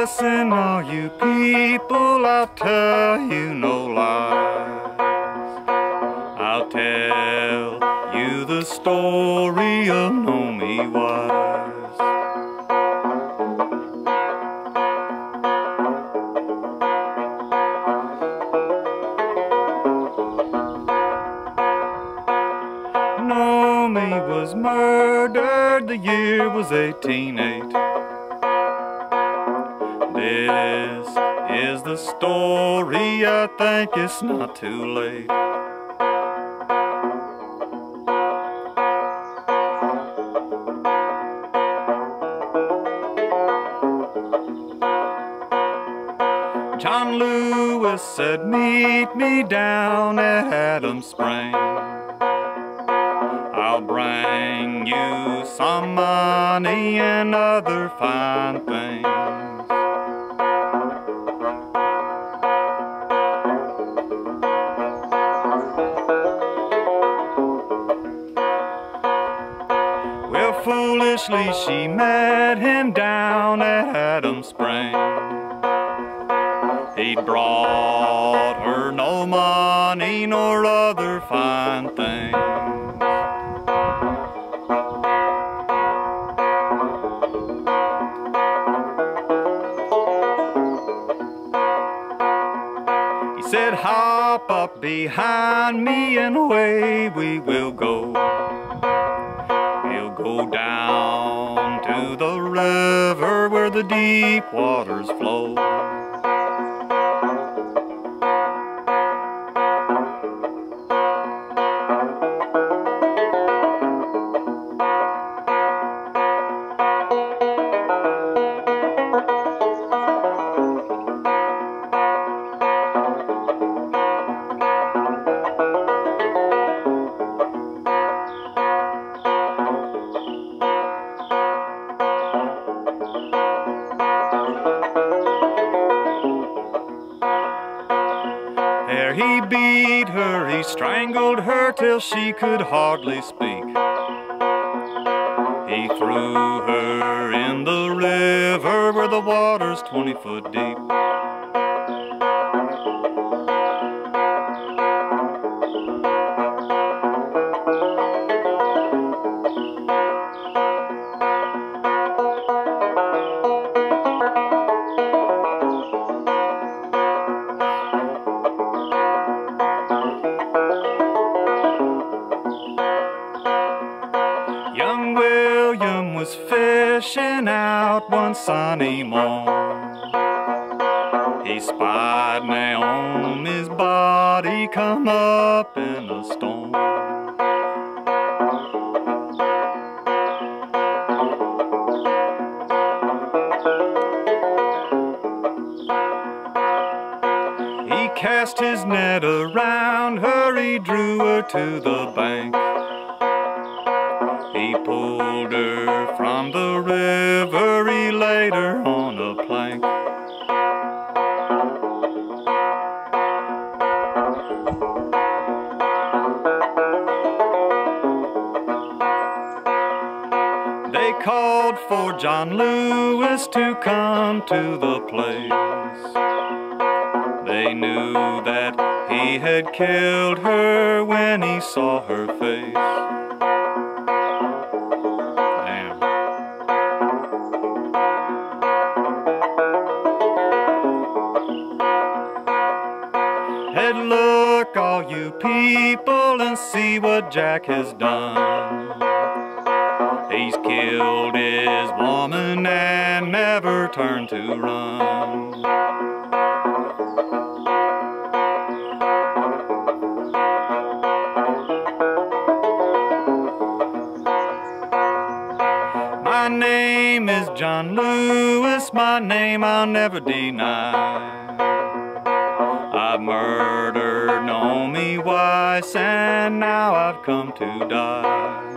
Listen, all you people, I'll tell you no lies. I'll tell you the story of Naomi Wise. Naomi was murdered, the year was 1808. This is the story, I think it's not too late. John Lewis said, meet me down at Adams Spring. I'll bring you some money and other fine things. Well, foolishly she met him down at Adams Spring. He'd brought her no money nor other fine things. He said, hop up behind me and away we will go. We'll go down to the river where the deep waters flow. There he beat her, he strangled her till she could hardly speak. He threw her in the river where the water's 20 foot deep. Young William was fishing out one sunny morn. He spied Naomi's body come up in a storm. He cast his net around her, he drew her to the bank. He pulled her from the river, he laid her on a plank. They called for John Lewis to come to the place. They knew that he had killed her when he saw her face. Head, look, all you people, and see what Jack has done. He's killed his woman and never turned to run. My name is John Lewis, my name I'll never deny. I've murdered Naomi Wise and now I've come to die.